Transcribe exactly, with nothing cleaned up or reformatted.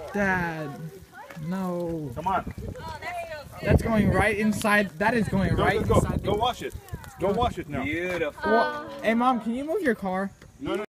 Dad. No. Come on. That's going right inside. That is going Go, right go, go. inside. Go wash it. Go wash it now. Beautiful. Well, hey, Mom, can you move your car? No, no.